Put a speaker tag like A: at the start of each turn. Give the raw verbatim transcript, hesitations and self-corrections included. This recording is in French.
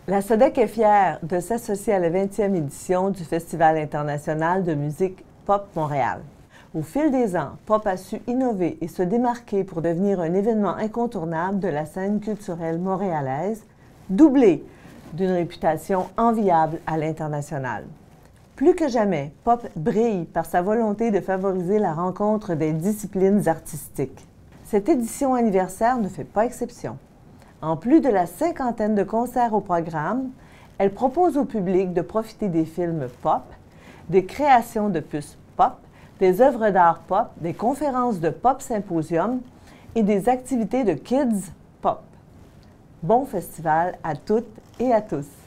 A: La SODEC est fière de s'associer à la vingtième édition du Festival international de musique Pop Montréal. Au fil des ans, Pop a su innover et se démarquer pour devenir un événement incontournable de la scène culturelle montréalaise, doublé d'une réputation enviable à l'international. Plus que jamais, Pop brille par sa volonté de favoriser la rencontre des disciplines artistiques. Cette édition anniversaire ne fait pas exception. En plus de la cinquantaine de concerts au programme, elle propose au public de profiter des films pop, des créations de puces pop, des œuvres d'art pop, des conférences de pop symposium et des activités de kids pop. Bon festival à toutes et à tous!